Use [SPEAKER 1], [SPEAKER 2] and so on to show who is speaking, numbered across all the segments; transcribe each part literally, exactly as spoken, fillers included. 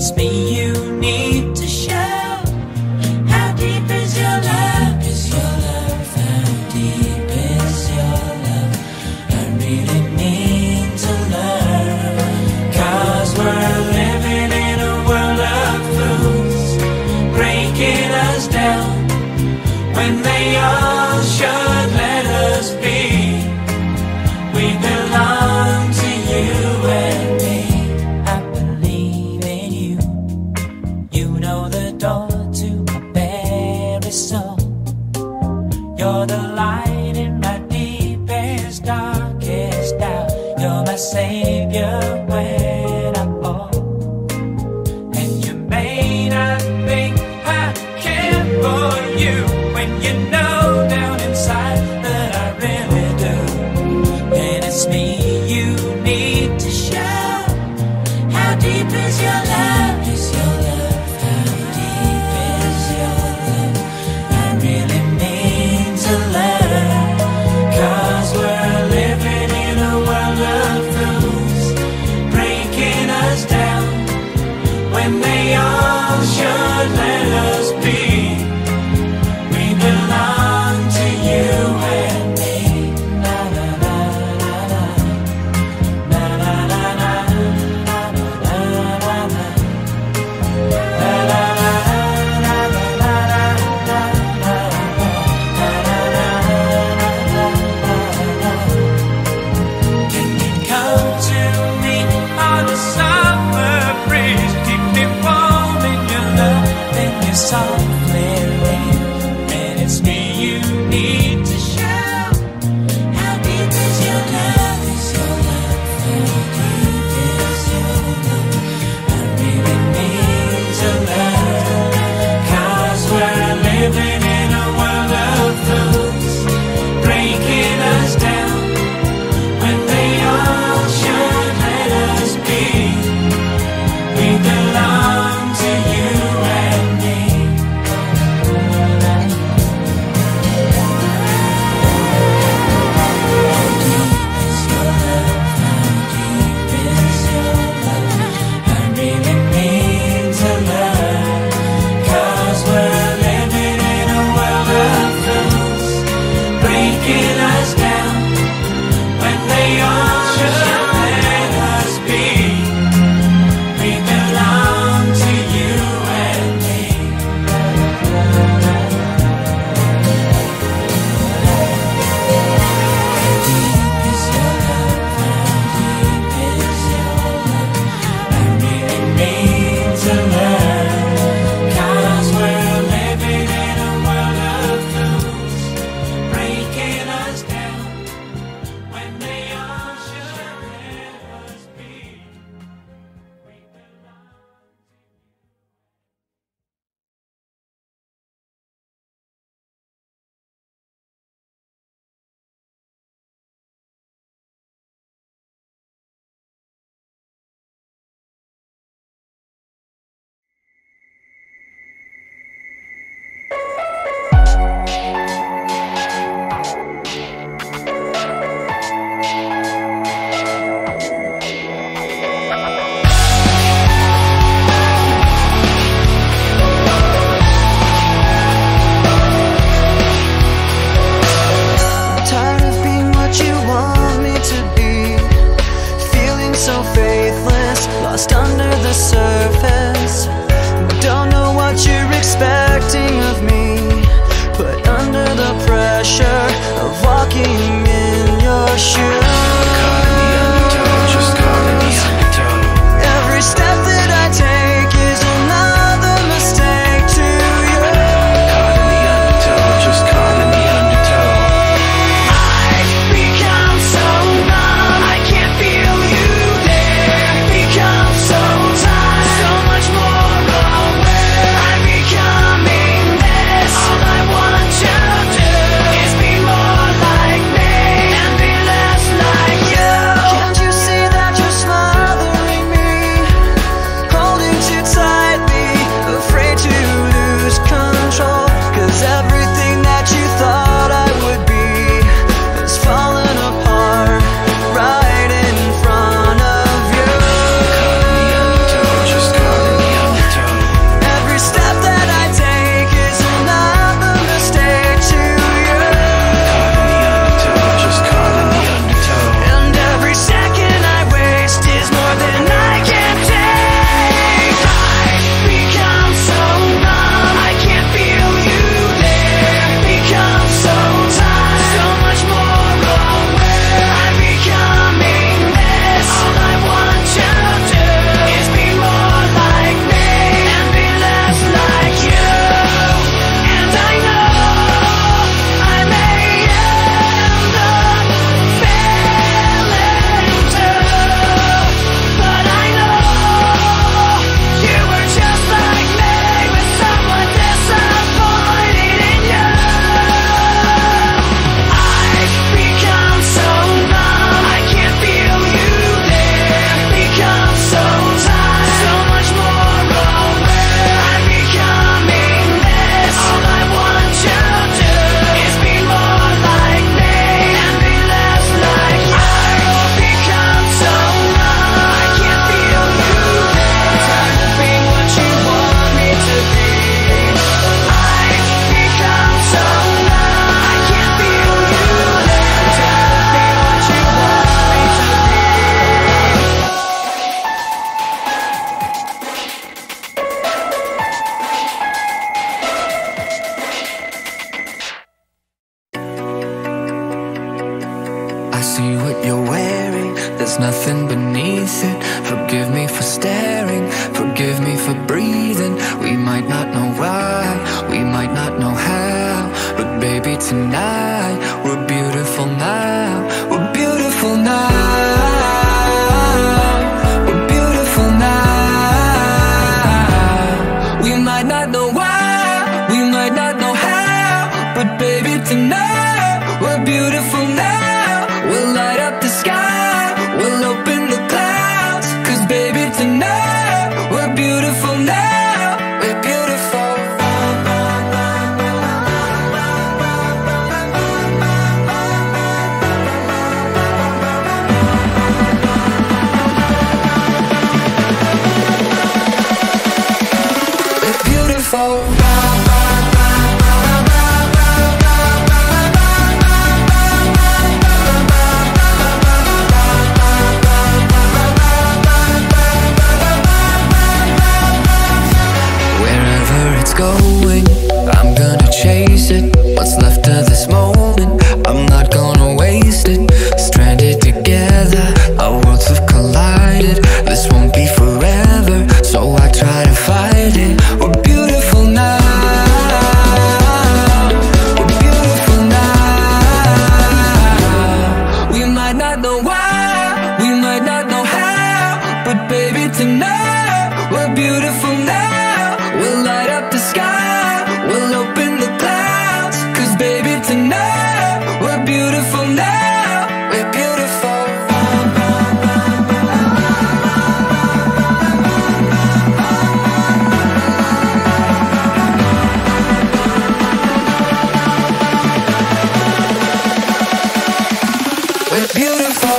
[SPEAKER 1] it's me you need to show. How deep is your love? Is your love? How deep is your love? I really need to learn. 'Cause we're living in a world of fools, breaking us down when they all should let us be. We belong to you and me. I believe in you. You know the door to my very soul. You're the light in my deepest, darkest doubt. You're my savior when I fall. And you may not think I care for you, when you know down inside that I really do. And it's me you need to show. How deep is your love? Is your love? How deep is your love? I really need to learn. 'Cause we're living in a world of fools, breaking us down when they all should let us be. We belong to you and me. Na na na na na. Na na na na. Na na na na na. Na na na na na na na. Can you come to me on a summer breeze? Keep me warm in your love, then you softly leave. And it's me you need to show. How deep is your love? Is your love? How deep is your love? I really need to learn. 'Cause we're living in a world of fools, breaking us down when they all should let us be. We belong to you and me. How deep is your love? How deep is your love? I really need to learn. 'Cause we're living in a world of fools, breaking us down when they all should let us be. We belong to you and me. How deep is your love? How deep is your love? I really need to learn. 'Cause we're living in a world of fools, breaking us down when they all should let us be. We belong.
[SPEAKER 2] Tired of being what you want me to be, feeling so faithless, lost under the surface. Don't know what you're expecting of me, put under the pressure of walking in your shoes.
[SPEAKER 3] Caught in the undertow, just caught in the undertow.
[SPEAKER 2] Every step that I take is another mistake to you.
[SPEAKER 3] Caught in the undertow, just caught in the undertow.
[SPEAKER 2] I've become so numb, I can't feel you there. Become so tired, so much more aware. I'm becoming this. All I want you to do is be more like me and be less like beautiful. Wherever it's going, I'm gonna chase it. What's left of this moment, I'm not gonna waste it. Stranded together, our worlds have collided. This won't be forever, so I try to fight it. We're beautiful now. We're beautiful now. We might not know why, we might not know how, but baby tonight, we're beautiful now. We'll light up the sky, we'll open the clouds. Cause baby tonight, we're beautiful now. We're beautiful. We're beautiful.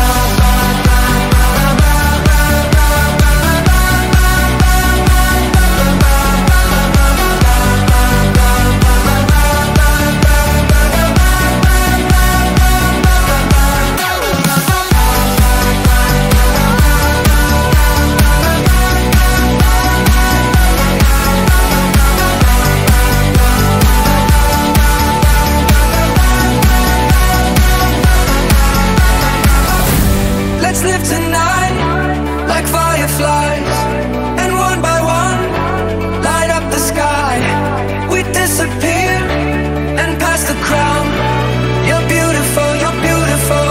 [SPEAKER 2] Let's live tonight like fireflies, and one by one light up the sky. We disappear and pass the crown. You're beautiful, you're beautiful.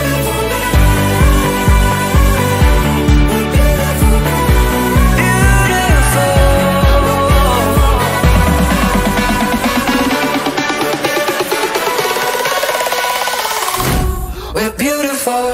[SPEAKER 2] Beautiful. We're beautiful.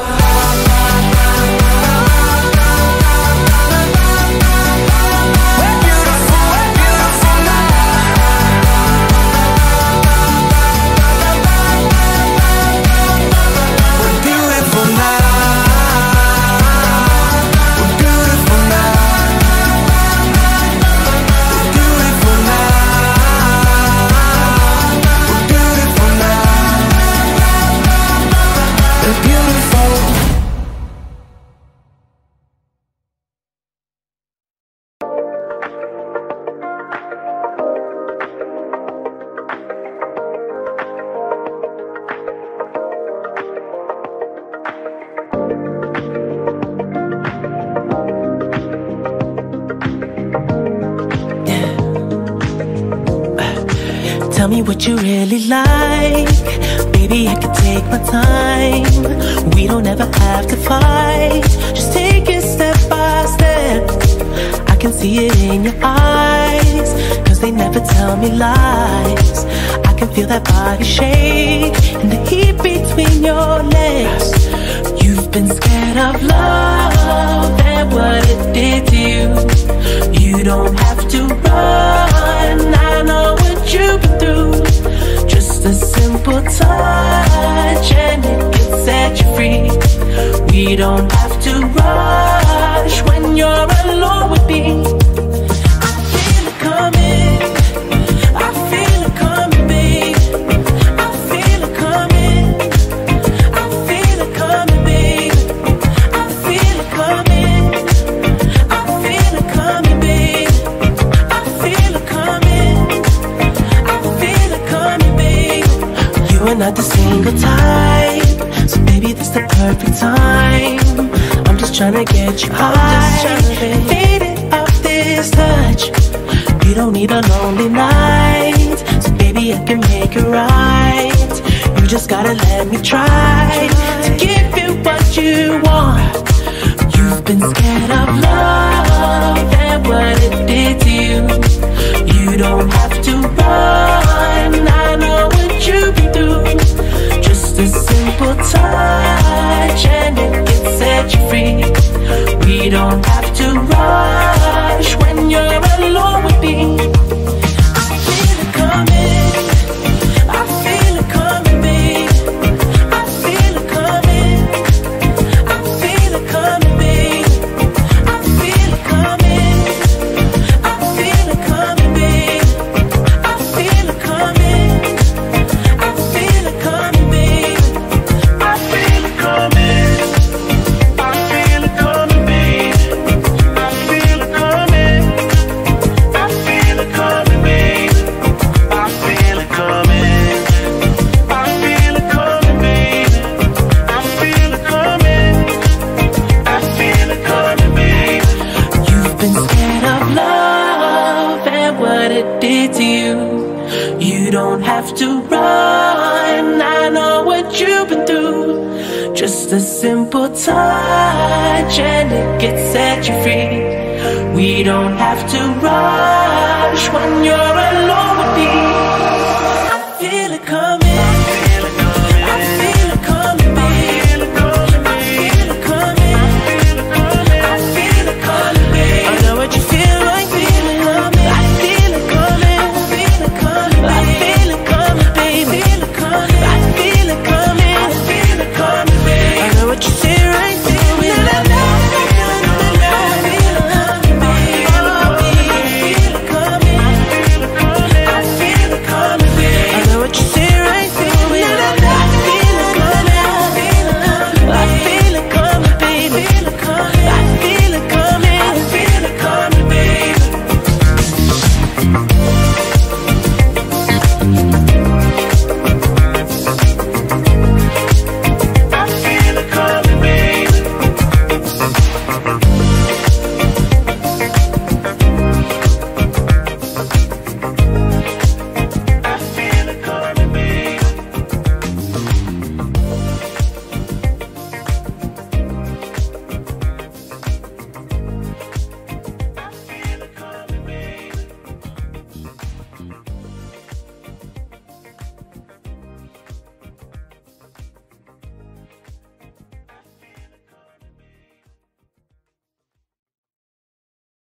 [SPEAKER 4] Tell me what you really like, baby, I can take my time. We don't ever have to fight, just take it step by step. I can see it in your eyes, cause they never tell me lies. I can feel that body shake and the heat between your legs. You've been scared of love and what it did to you. You don't have to run, I know what you've been through. Just a simple touch and it can set you free. We don't have to rush when you're alone with me. I feel it coming, I feel it coming, babe. I feel it coming, I feel it coming, babe. I feel it coming, I feel it coming, babe. I feel it coming, I feel it coming, babe. You are not the single type, so maybe this the perfect time. I'm just tryna get you high, faded off this touch. You don't need a lonely night, so baby I can make it right. You just gotta let me try to give you what you want. You've been scared of love and what it did to you. You don't have to run, I know what you've been through. Just a simple touch and it can set you free. We don't have to rush when you're alone with me. I feel it coming, I feel it coming, babe. I feel it coming, I feel it coming, babe. I feel it coming. scared of love and what it did to you. You don't have to run, I know what you've been through. Just a simple touch and it can set you free. We don't have to rush when you're alone with me.